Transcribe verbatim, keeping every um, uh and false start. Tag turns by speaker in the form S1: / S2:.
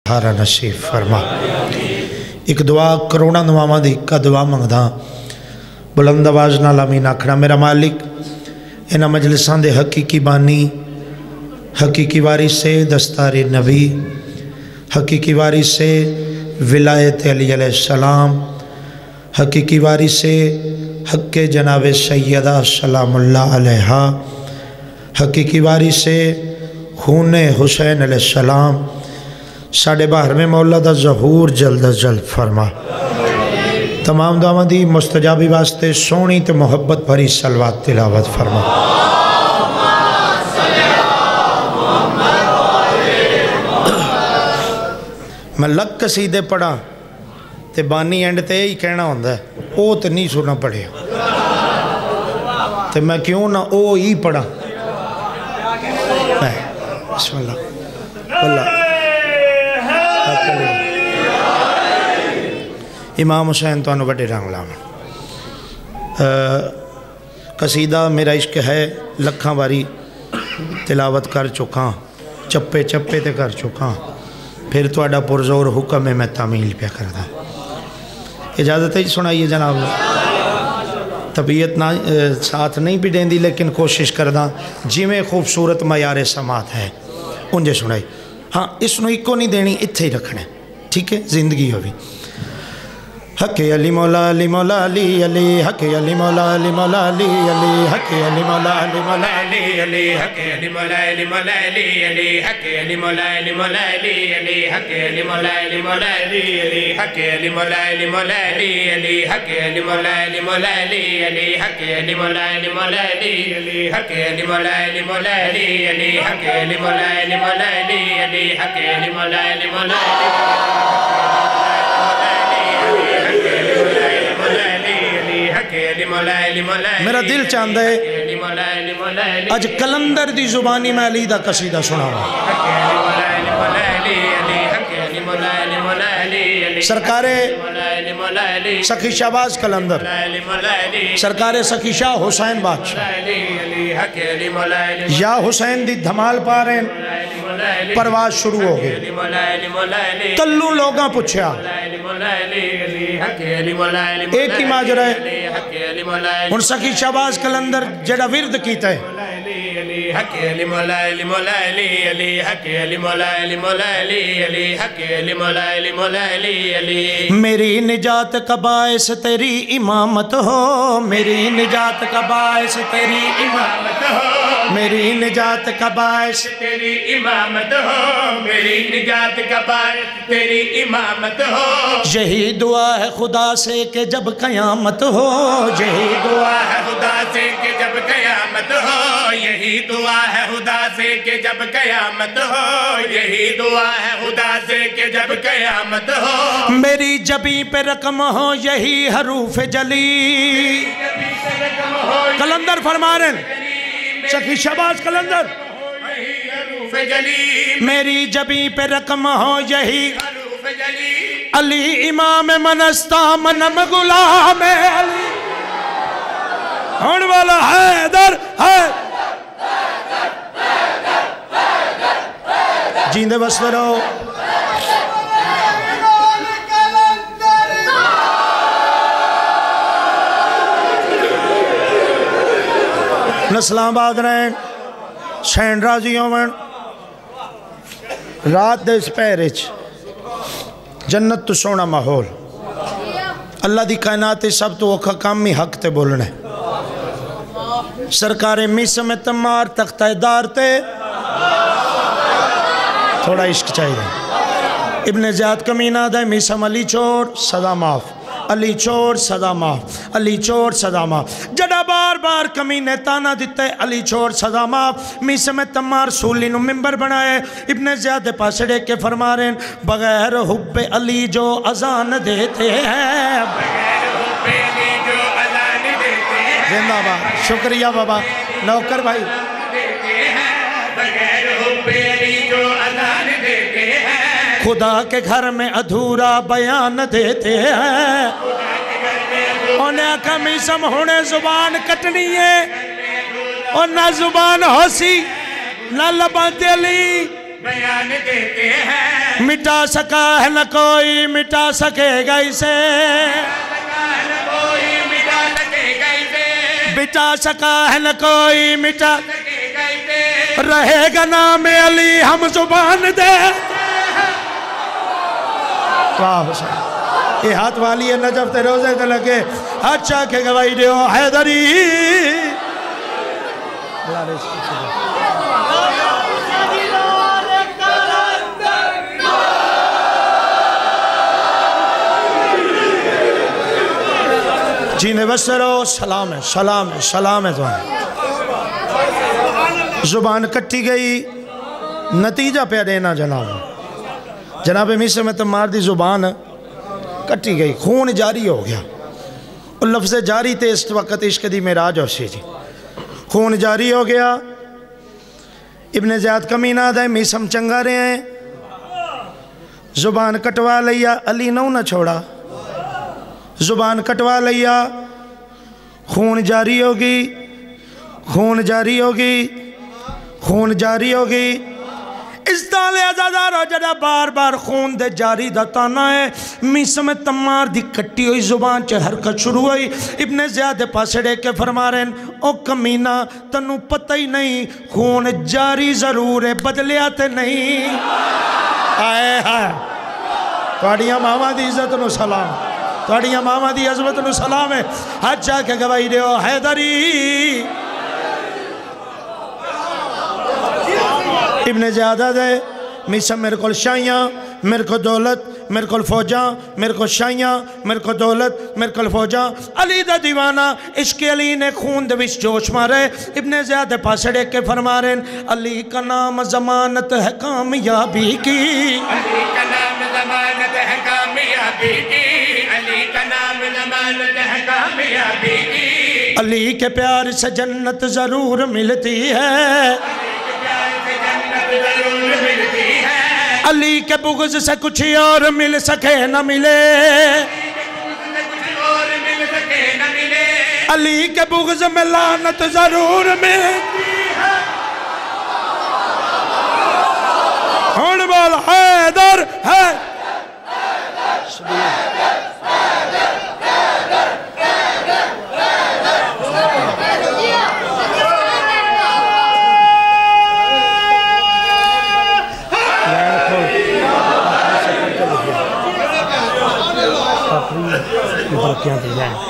S1: ہارا نصیب فرما۔ ایک دعا کروڑا دعاواں دی کا دعا منگدا بلند آواز نال آمین آکھنا۔ میرا مالک انہاں مجلساں دے حقیقی بانی، حقیقی وارث سے دستار نبی، حقیقی وارث سے ولایت علی علیہ السلام، حقیقی وارث سے حق جناب سیدہ سلام اللہ علیہا، حقیقی وارث سے خون حسین علیہ السلام، ساڑھے باہر میں مولا دا ظہور جلد از جلد فرما۔ تمام دعاواں دی مستجابی واسطے سونی تے محبت بھری صلوات تلاوت فرما۔ میں لگ قصیدے پڑھا تے بانی اینڈ تے ہی کہنا ہوندہ ہے او تے نہیں سنا پڑھے تے میں کیوں نہ او ہی پڑھا۔ بسم اللہ اللہ امام حسین تو انہوں بڑے رنگ لاؤں۔ قصیدہ میرا عشق ہے لکھاں باری تلاوت کر چکاں، چپے چپے تے کر چکاں، پھر تو اڈا پرزور حکم ہے میں تعمیل پہ کردہ۔ اجازت ہے سنائیے جناب، طبیعت نہ ساتھ نہیں بھی دیں دی لیکن کوشش کردہ جی میں خوبصورت معیار سماعت ہے انجھے سنائی۔ ہاں اس نو ایک کو نہیں دینی اتھے ہی رکھنے، ٹھیک ہے زندگی ہوئی۔ حق علی مولا علی مولا علی علی حق علی مولا علی مولا علی علی حق علی مولا علی مولا علی علی حق علی مولا علی مولا علی علی حق علی مولا علی مولا علی علی حق علی مولا علی مولا علی علی حق علی مولا علی مولا علی علی حق علی مولا علی مولا علی علی حق علی مولا علی مولا علی علی حق علی مولا علی مولا علی علی حق علی مولا علی مولا علی علی حق علی مولا علی مولا علی میرا دل چاہتا ہے آج کلندر دی زبانی میں علی دا قصیدہ سنا ہوا۔ سرکار سخی شہباز کلندر، سرکار سخی شاہ حسین بادشاہ، یا حسین دی دھمال پا رہے ہیں، پرواز شروع ہو گئی۔ تلو لوگاں پوچھیا ایک ہی ماجرہ ہے، ان سخی شہباز کلندر جڑا ورد کیتا ہے حق علی مولا علی مولا علی علی حق علی مولا علی مولا علی علی حق علی مولا علی مولا علی علی میری نجات کا باعث تیری امامت ہو، میری نجات کا باعث تیری امامت ہو، میری نجات کا باعث تیری امامت ہو، میری نجات کا باعث تیری امامت ہو۔ یہی دعا ہے خدا سے کہ جب قیامت ہو، یہی دعا ہے خدا سے کہ جب قیامت ہو، یہی دعا ہے خدا سے کہ جب قیامت ہو، یہی دعا ہے خدا سے کہ جب قیامت ہو۔ میری جبیں پہ رقم ہو یہی حروف جلی، کلندر فرما رہے ہیں سخی شہباز کلندر، میری جبیں پہ رقم ہو یہی حروف جلی، علی امام منستا منم غلام علی، ہون والا حیدر ہے جیندے بس رہو۔ نسلان باغ رہن شہن راضی ہومن رات دے اس پیرچ جنت تو سونا ماحول، اللہ دی کائنات سب تو وقت کام ہی حق تے بولنے، سرکار میسم تمار تختہ دار تے تھوڑا عشق چاہیے۔ ابن زیاد کمینہ دے میسم علی چور صدا معاف، علی چور صدا معاف، علی چور صدا معاف، جڑا بار بار کمینے تانا دیتے علی چور صدا معاف، میسم تمار سولی نو ممبر بنائے، ابن زیاد پاسڑے کے فرما رہے ہیں بغیر حب علی جو اذان دیتے ہیں، بغیر حب علی جو اذان دیتے ہیں، زندہ بات، شکریہ بابا نوکر بھائی، بغیر حب علی جو اذان دیتے ہیں، خدا کے گھر میں ادھورا بیان دیتے ہیں، انہیں کمیسم ہونے زبان کٹنی ہے اور نہ زبان ہوسی نہ لبان دلی
S2: بیان دیتے ہیں،
S1: مٹا سکا ہے نہ کوئی مٹا سکے گا اسے،
S2: کوئی مٹا سکے گا اسے،
S1: مٹا سکا ہے نہ کوئی مٹا
S2: سکے گا اسے،
S1: رہے گا نام علی ہم زبان دے۔ واہ حسین، یہ ہاتھ والی ہے نجف تے روزے تے لگے اچھا کہ گواہی دیو حیدری۔ جینے بسرو سلام ہے سلام ہے سلام ہے تمہیں۔ زبان کٹی گئی نتیجہ پہ دینا جناب، جناب میسر میں تمہار دی زبان کٹی گئی، خون جاری ہو گیا، اور لفظ جاری تے اس وقت عشق دی معراج ہو سی جی، خون جاری ہو گیا۔ ابن زیاد کمینہ دے میسم چنگا رہے ہیں، زبان کٹوا لیا، علی نو نہ چھوڑا، زبان کٹوا لیا، خون جاری ہوگی، خون جاری ہوگی، خون جاری ہوگی۔ اس دالے ازادارو جڑا بار بار خون دے جاری دا تانا ہے، میسم تمار دی کٹی ہوئی زبان چے حرکت شروع ہوئی۔ ابن زیاد پاسڑے کے فرما رہے ہیں او کمینہ تنو پتہ ہی نہیں، خون جاری ضرور ہے بدلیاتے نہیں۔ آئے ہائے توڑیاں ماما دی عزت نو سلام، توڑیاں ماما دی عظمت نو سلام ہے، اچھا کہ گواہی دیو حیدری۔ ابن زیادہ دے میسم میرے کول شائیاں، میرے کو دولت، میرے کول فوجاں، میرے کو شائیاں، میرے کو دولت، میرے کول فوجاں۔ علی دا دیوانہ عشق علی نے خون دے وچ جوش مارے۔ ابن زیادہ پاسڑے کے فرما رہے ہیں علی کا نام ضمانت ہے کامیابی کی،
S2: علی کا نام ضمانت ہے کامیابی کی، علی کا نام ضمانت ہے کامیابی کی،
S1: علی کے پیار سے جنت ضرور ملتی ہے،
S2: ضرور ملتی ہے،
S1: علی کے بغض سے کچھ اور مل سکے نہ ملے،
S2: کچھ اور مل سکے نہ ملے،
S1: علی کے بغض میں لعنت ضرور ملتی ہے۔ ہون بول حیدر ہے برکیاں دی جائیں۔